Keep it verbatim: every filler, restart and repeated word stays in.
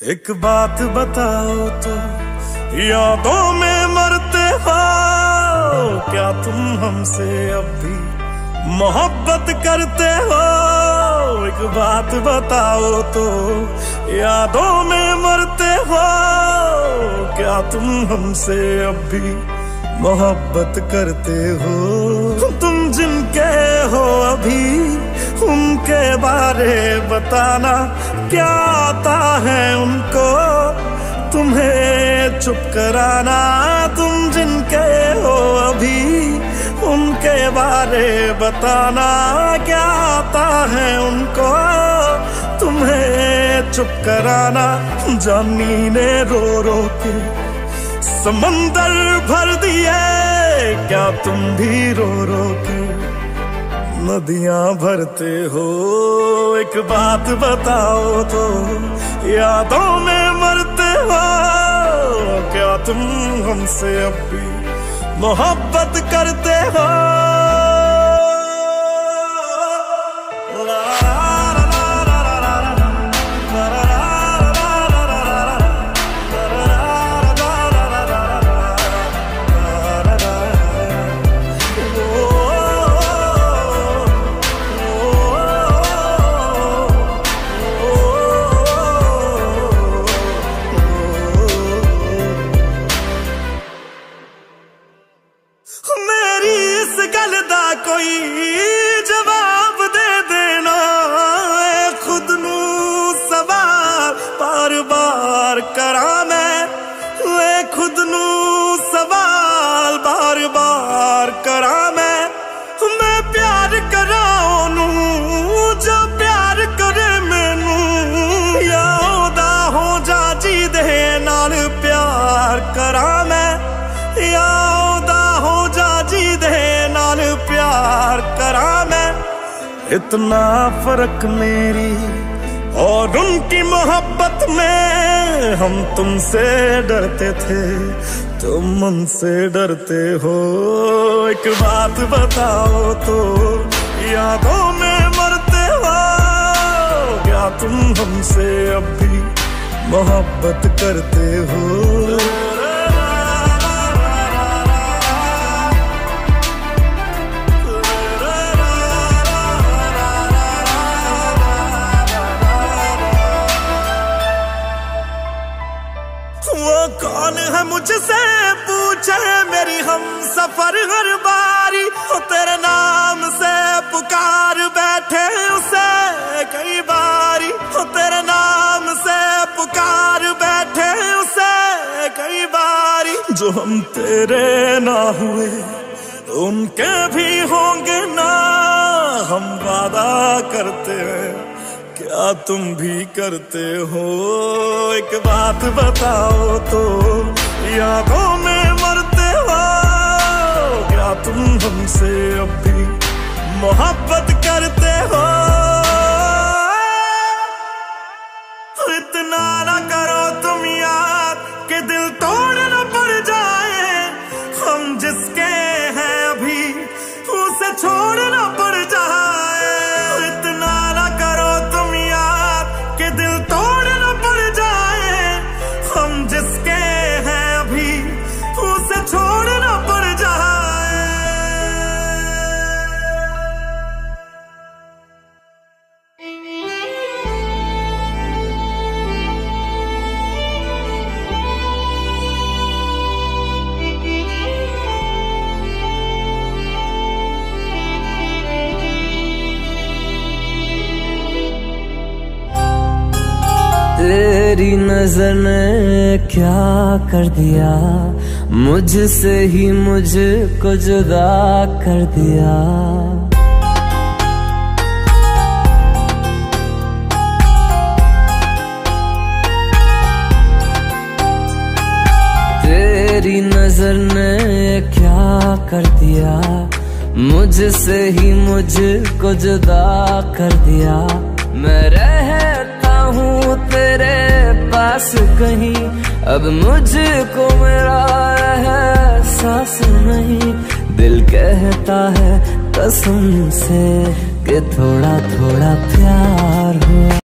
एक बात बताओ तो, यादों में मरते हो क्या तुम हमसे अब भी मोहब्बत करते हो? एक बात बताओ तो, यादों में मरते हो क्या तुम हमसे अब भी मोहब्बत करते हो? तुम जिनके हो अभी उनके बारे बताना, क्या आता है उनको तुम्हें चुप कराना? तुम जिनके हो अभी उनके बारे बताना, क्या आता है उनको तुम्हें चुप कराना? जानी ने रो रो के समंदर भर दिए, क्या तुम भी रो रो के नदियां भरते हो? एक बात बताओ तो, यादों में मरते हो क्या तुम हमसे अब भी मोहब्बत करते हो? कोई जवाब दे देना, खुद नू सवाल बार बार करा मैं, खुद नू सवाल बार बार करा मैं। मैं प्यार करा ओनू जो प्यार करे मैनू, या ओदा हो जा जी दे नाल प्यार करा मैं, या ओदा हो जा जी दे नाल प्यार करा मैं। इतना फर्क मेरी और उनकी मोहब्बत में, हम तुमसे डरते थे तुम उनसे डरते हो। एक बात बताओ तो, यादों में मरते हो क्या तुम हमसे अब भी मोहब्बत करते हो? वो कौन है मुझसे पूछे मेरी हम सफर हर बारी, वो तेरे नाम से पुकार बैठे उसे कई बारी, वो तेरे नाम से पुकार बैठे उसे कई बारी। जो हम तेरे ना हुए उनके भी होंगे ना, हम वादा करते हैं क्या तुम भी करते हो? एक बात बताओ तो, यादों में मरते हो क्या तुम हमसे अब भी मोहब्बत करते हो? इतना ना करो तुम याद कि दिल तोड़ न पड़ जाए, हम जिसके हैं अभी उसे छोड़ न पड़ जाए। इतना ना करो तुम याद कि दिल तोड़ न पड़ जाए, हम जिसके हैं अभी उसे छोड़ न पड़ जाए। तेरी नजर ने क्या कर दिया, मुझसे ही मुझको जुदा कर दिया। तेरी नजर ने क्या कर दिया, मुझसे ही मुझको जुदा कर दिया। मैं रहता हूँ तेरे पास कहीं, अब मुझको मेरा एहसास नहीं। दिल कहता है कसम से कि थोड़ा थोड़ा प्यार हुआ।